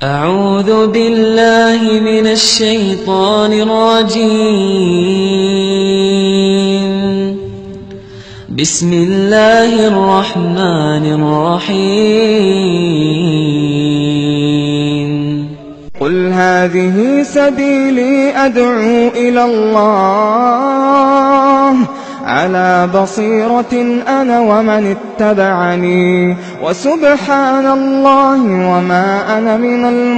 أعوذ بالله من الشيطان الرجيم بسم الله الرحمن الرحيم قل هذه سبيلي أدعو إلى الله على بصيرة أنا ومن اتبعني وسبحان الله وما أنا من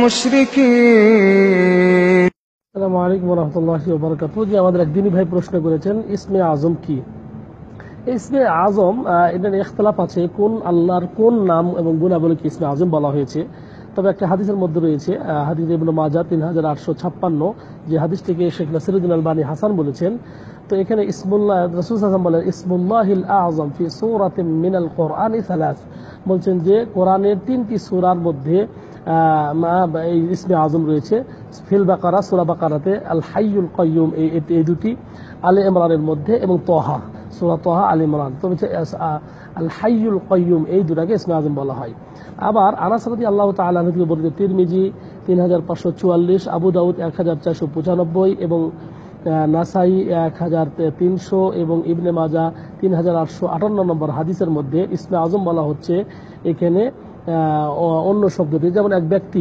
المشركين। আসসালামু আলাইকুম ওয়া রাহমাতুল্লাহি ওয়া বারাকাতুহু। যে আমাদের এক দিনী ভাই প্রশ্ন করেছেন ইসমে আজম কি। ইসমে আজম এটার ইখতিলাফ আছে, কোন আল্লাহর কোন নাম এবং গুণাবলী কি ইসমে আজম বলা হয়েছে। তবে একটা হাদিসের মধ্যে রয়েছে হাদিস ইবনে মাজাহ 3856, যে হাদিসটিকে শেখ নাসিরউদ্দিন আলবানী হাসান বলেছেন। তো এখানে ইসমুল্লাহ রাসূল সাল্লাল্লাহু আলাইহি ওয়াসাল্লাম বলেন ইসমুল্লাহিল আযম ফি সূরাতিন মিনাল কুরআনি সালাস, বলছেন যে কোরআনের 3টি সূরার মধ্যে এই ইসমে আজম রয়েছে। ফিল বাকারা, সূরা বাকারাতে আল হাইয়ুল কাইয়ুম এই দুটি, আলে ইমরানের মধ্যে এবং তহা, সূরা তহা আলে ইমরান। তবে আল হাইয়ুল কাইয়ুম এই দুটাকে ইসমে আজম বলা হয়। আবার আনাস রাদিয়াল্লাহু তাআলা আনহু থেকে বর্ণিত তিরমিজি 3544, আবু দাউদ 1495 এবং নাসাই 1300 এবং ইবনে মাজাহ 3858 নম্বর হাদিসের মধ্যে ইসমে আজম বলা হচ্ছে এখানে অন্য শব্দ দিয়ে। যেমন এক ব্যক্তি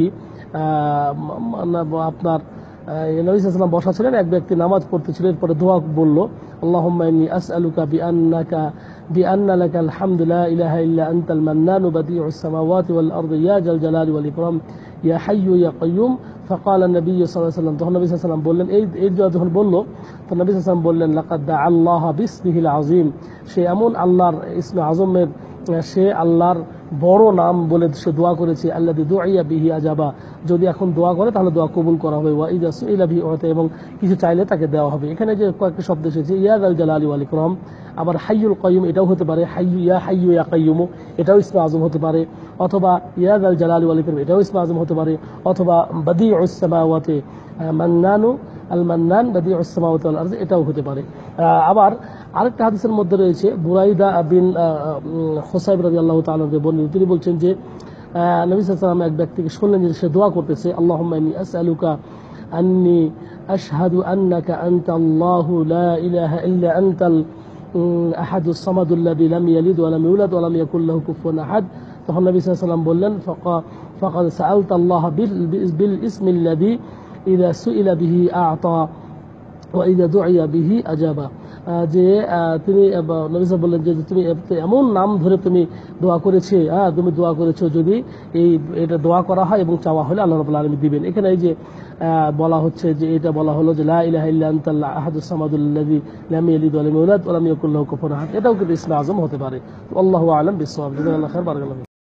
আপনার নবী সাল্লাল্লাহু আলাইহি ওয়াসাল্লাম বসা ছিলেন, এক ব্যক্তি নামাজ পড়তেছিলেন, এরপরে দোয়া বলল আল্লাহুম্মা ইন্নী আসআলুকা বিআন্না লাকাল হামদু লা ইলাহা ইল্লা আনতাল মান্নানু বাদিউস সামাওয়াতি ওয়াল আরদি ইয়া জাল জালালি ওয়াল ইকরাম ইয়া হাইয়্যু ইয়া কাইয়্যুম। ফাকালা নবী সাল্লাল্লাহু আলাইহি ওয়াসাল্লাম, তখন নবী সাল্লাল্লাহু আলাইহি ওয়াসাল্লাম বললেন, এই দোয়া যখন বলল তো নবী সাল্লাল্লাহু আলাইহি ওয়াসাল্লাম বললেন লাকাদ দাআল্লাহা বিসমিহিল আযীম, সে এমন আল্লাহর ইসমে আজমের, সে আল্লাহর বড় নাম বলে সে দোয়া করেছে, আল্লাযী দুইয়া বিহি আজাবা, যদি এখন দোয়া করে তাহলে দোয়া কবুল করা হবে, ওয়া ইযা সুইলা বিহি উতা, এবং কিছু চাইলে তাকে দেওয়া হবে। এখানে যে কয়েকটি শব্দ এসেছে ইয়া জাল জালালি ওয়াল ইকরাম, আবার হাইয়ুল কাইয়ুম এটাও হতে পারে, হাইয়ু ইয়া কাইয়ুম এটাও ইসমে আজম হতে পারে, অথবা ইয়া জাল জালালি ওয়াল ইকরাম এটাও ইসমে আজম হতে পারে, অথবা বাদিউস সামাওয়াতি মান্নানু আল মান্নান বাদিউস সামাওয়াতি ওয়াল আরদি এটাও হতে পারে। আবার আরেকটা হাদিসের মধ্যে রয়েছে বুরাইদা বিন হুসাইব রাদিয়াল্লাহু তাআলা বর্ণিত, তিনি বলছেন যে নবী সাল্লাল্লাহু আলাইহি ওয়াসাল্লাম এক ব্যক্তিকে শুনলেন যে সে দোয়া করতেছে আল্লাহুম্মা ইন্নী আসআলুকা আন্নী আশহাদু আন্নাকা আনতাল্লাহু লা ইলাহা ইল্লা আনতাল আহাদুস সামাদুল্লাযী লাম ইয়ালিদ ওয়া লাম ইউলাদ ওয়া লাম ইয়াকুল লাহু কুফুয়ান আহাদ। তখন নবী সাল্লাল্লাহু আলাইহি ওয়াসাল্লাম বললেন ফাকাদ সাআলতাল্লাহ বিল ইসমিল্লাযী ইযা সুইলা বিহি আ'তা ওয়া ইযা দুইয়া বিহি আজাবা, যে তিনি নবী সাল্লাল্লাহু বললেন যে তুমি এমন নাম ধরে তুমি দোয়া করেছে, তুমি দোয়া করেছো, যদি এটা দোয়া করা হয় এবং চাওয়া হলে আল্লাহ রাব্বুল আলামিন দিবেন। এখানে এই যে বলা হচ্ছে যে এটা বলা হলো যে লা ইলাহা ইল্লা আনতাল আহাদুস সামাদুল্লাযী লাম ইয়ালিদ ওয়া লাম ইউলাদ ওয়া লাম ইয়াকুল লাহু কুফুয়ান আহাদ, এটাও কিন্তু ইসমে আজম হতে পারে। আল্লাহু আ'লাম বিস-সাওয়াব। জাযাকাল্লাহু খাইর, বারাকাল্লাহু।